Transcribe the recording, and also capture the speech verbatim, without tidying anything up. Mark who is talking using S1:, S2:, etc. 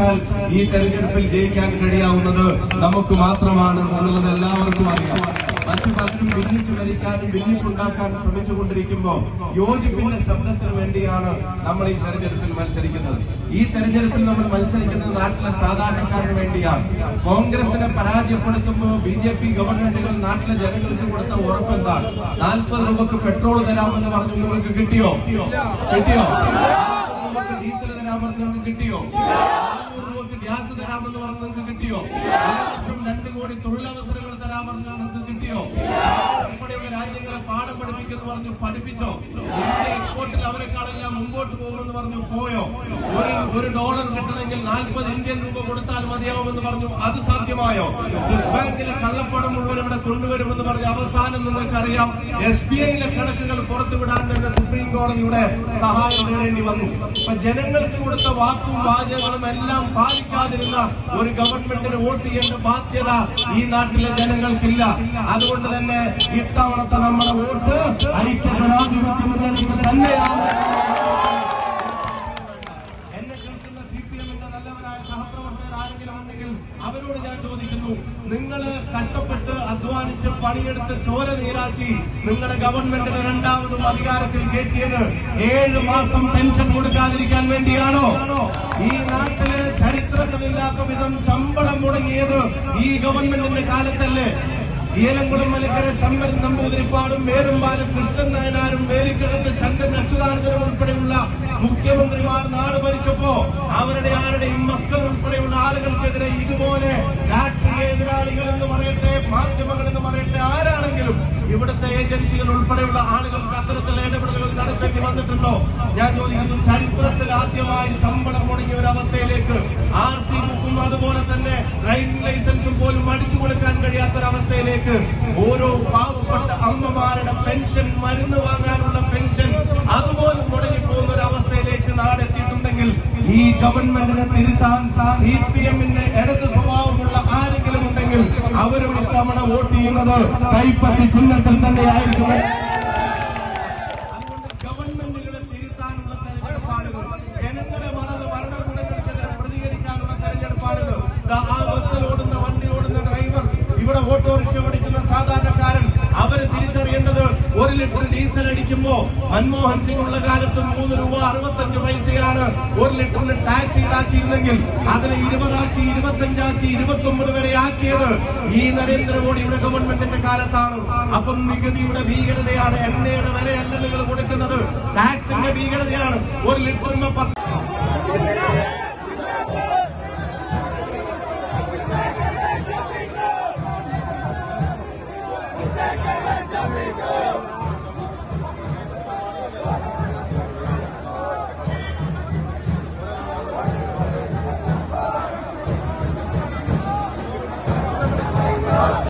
S1: വിചാരിച്ചാൽ ഈ തെരഞ്ഞെടുപ്പിൽ ജയിക്കാൻ കഴിയാവുന്നത് നമുക്ക് മാത്രമാണ് എന്നുള്ളത് എല്ലാവർക്കും അറിയാം. മറ്റു പലരും ഭിന്നിച്ചു ഭരിക്കാനും ഭിന്നിപ്പുണ്ടാക്കാനും ശ്രമിച്ചുകൊണ്ടിരിക്കുമ്പോൾ യോജിപ്പിന്റെ ശബ്ദത്തിന് വേണ്ടിയാണ് നമ്മൾ ഈ തെരഞ്ഞെടുപ്പിൽ മത്സരിക്കുന്നത്. ഈ തെരഞ്ഞെടുപ്പിൽ നമ്മൾ മത്സരിക്കുന്നത് നാട്ടിലെ സാധാരണക്കാരന് വേണ്ടിയാണ്. കോൺഗ്രസിനെ പരാജയപ്പെടുത്തുമ്പോൾ ബി ജെ പി ഗവൺമെന്റുകൾ നാട്ടിലെ ജനങ്ങൾക്ക് കൊടുത്ത ഉറപ്പെന്താണ്? നാൽപ്പത് രൂപക്ക് പെട്രോൾ തരാമെന്ന് പറഞ്ഞു. നിങ്ങൾക്ക് കിട്ടിയോ? കിട്ടിയോ? രൂപക്ക് ഡീസൽ തരാമെന്ന് നിങ്ങൾക്ക് കിട്ടിയോ? നാനൂറ് രൂപക്ക് ഗ്യാസ് തരാമെന്ന് പറഞ്ഞ് നിങ്ങൾക്ക് കിട്ടിയോ? വർഷം രണ്ട് കോടി തൊഴിലവസരങ്ങൾ തരാമെന്ന് നിങ്ങൾക്ക് കിട്ടിയോ? ഉൾപ്പെടെയുള്ള രാജ്യങ്ങളെ പാഠം പഠിപ്പിക്കുമെന്ന് പറഞ്ഞു. പഠിപ്പിച്ചോ? ഇന്ത്യ എക്സ്പോർട്ടിൽ അവരെക്കാളെല്ലാം മുമ്പോട്ട് പോകുമെന്ന് പറഞ്ഞു. പോയോ? ഒരു ഒരു ഡോളർ കിട്ടണമെങ്കിൽ നാൽപ്പത് ഇന്ത്യൻ രൂപ കൊടുത്താൽ മതിയാവുമെന്ന് പറഞ്ഞു. അത് സാധ്യമായോ? സ്വിസ് ബാങ്കിലെ കള്ളപ്പണം മുഴുവൻ ഇവിടെ കൊണ്ടുവരുമെന്ന് പറഞ്ഞ് അവസാനം നിങ്ങൾക്കറിയാം എസ് ബി ഐയിലെ കണക്കുകൾ പുറത്തുവിടാൻ തന്നെ സുപ്രീം കോടതിയുടെ സഹായം നേടേണ്ടി വന്നു. അപ്പൊ ജനങ്ങൾക്ക് കൊടുത്ത വാക്കും വാചകങ്ങളും എല്ലാം പാലിക്കാതിരുന്ന ഒരു ഗവൺമെന്റിന് വോട്ട് ചെയ്യേണ്ട ബാധ്യത ഈ നാട്ടിലെ ജനങ്ങൾക്കില്ല. അതുകൊണ്ട് തന്നെ ഇത്തവണത്തെ നമ്മുടെ വോട്ട് ഐക്യ ജനാധിപത്യ മുന്നണിക്ക് തന്നെയാണ്. എന്നെ കേൾക്കുന്ന സി പി എമ്മിന്റെ നല്ലവരായ സഹപ്രവർത്തകർ ആരെങ്കിലും ഉണ്ടെങ്കിൽ അവരോട് ഞാൻ ചോദിക്കുന്നു, നിങ്ങള് കഷ്ടപ്പെട്ട് അധ്വാനിച്ച് പണിയെടുത്ത് ചോര നീരാക്കി നിങ്ങളുടെ ഗവൺമെന്റിന് രണ്ടാമതും അധികാരത്തിൽ കയറ്റിയത് ഏഴു മാസം പെൻഷൻ കൊടുക്കാതിരിക്കാൻ വേണ്ടിയാണോ? ഈ നാട്ടില് ചരിത്രത്തിലില്ലാത്ത വിധം ശമ്പളം മുടങ്ങിയത് ഈ ഗവൺമെന്റിന്റെ കാലത്തല്ലേ? ഏലംകുളം മലക്കര ചമ്പരൻ നമ്പൂതിരിപ്പാടും വേറുംപാലം കൃഷ്ണൻ നായനാരും വേലിക്കകത്ത് ശങ്കരൻ അച്യുതാനന്ദനും ഉൾപ്പെടെയുള്ള മുഖ്യമന്ത്രിമാർ നാട് ഭരിച്ചപ്പോ അവരുടെ ആരുടെയും മക്കൾ ഉൾപ്പെടെയുള്ള ആളുകൾക്കെതിരെ ഇതുപോലെ രാഷ്ട്രീയ എതിരാളികൾ എന്ന് പറയട്ടെ, മാധ്യമങ്ങൾ എന്ന് പറയട്ടെ, ആരാണെങ്കിലും ഇവിടുത്തെ ഏജൻസികൾ ഉൾപ്പെടെയുള്ള ആളുകൾക്ക് അത്തരത്തിൽ ഇടപെടലുകൾ നടത്തേണ്ടി വന്നിട്ടുണ്ടോ? ഞാൻ ചോദിക്കുന്നു, ചരിത്രത്തിൽ ആദ്യമായി ശമ്പളം മുടങ്ങിയ ഒരു അവസ്ഥയിലേക്ക് ആർ സി ബുക്കും അതുപോലെ തന്നെ ഡ്രൈവിംഗ് ലൈസൻസും പോലും അടിച്ചു കൊടുക്കാൻ കഴിയാത്തൊരവസ്ഥയിലേക്ക് ഓരോ പാവപ്പെട്ട അമ്മമാരുടെ പെൻഷൻ, മരുന്ന് വാങ്ങാനുള്ള പെൻഷൻ അതുപോലും മുടങ്ങിപ്പോകുന്ന ഒരു അവസ്ഥയിലേക്ക് നാടെത്തിയിട്ടുണ്ടെങ്കിൽ ഈ ഗവൺമെന്റിനെ തിരുത്താൻ സി പി എമ്മിന്റെ ഇടത് സ്വഭാവമുള്ള ആരെങ്കിലും ഉണ്ടെങ്കിൽ അവരും ഇത്തവണ വോട്ട് ചെയ്യുന്നത് കൈപ്പത്തി ചിഹ്നത്തിൽ തന്നെയായിരിക്കും. അതുകൊണ്ട് ഗവൺമെന്റുകളെ തിരുത്താനുള്ള തെരഞ്ഞെടുപ്പാണിത്. ജനങ്ങളെ മറന്ന് ഭരണകൂടങ്ങൾക്കെതിരെ പ്രതികരിക്കാനുള്ള തെരഞ്ഞെടുപ്പാണിത്. ആ ബസ്സിൽ ഓടുന്ന, വണ്ടി ഓടുന്ന ഡ്രൈവർ, ഇവിടെ ഓട്ടോറിക്ഷ ഓടിക്കുന്ന സാധാരണക്കാരൻ, അവര് തിരിച്ചറിയേണ്ടത് ഒരു ലിറ്റർ ഡീസൽ അടിക്കുമ്പോ മൻമോഹൻ സിംഗ് ഉള്ള കാലത്ത് മൂന്ന് രൂപ അറുപത്തഞ്ച് പൈസയാണ് ഒരു ലിറ്ററിന് ടാക്സ് ഈടാക്കിയിരുന്നെങ്കിൽ അതിനെ ഇരുപതാക്കി, ഇരുപത്തഞ്ചാക്കി, ഇരുപത്തി ഒമ്പത് വരെ ആക്കിയത് ഈ നരേന്ദ്രമോദിയുടെ ഗവൺമെന്റിന്റെ കാലത്താണ്. അപ്പം നികുതിയുടെ ഭീകരതയാണ്, എണ്ണയുടെ വിലയല്ല നിങ്ങൾ കൊടുക്കുന്നത്, ടാക്സിന്റെ ഭീകരതയാണ്. ഒരു ലിറ്ററിന് പത്ത്
S2: Go!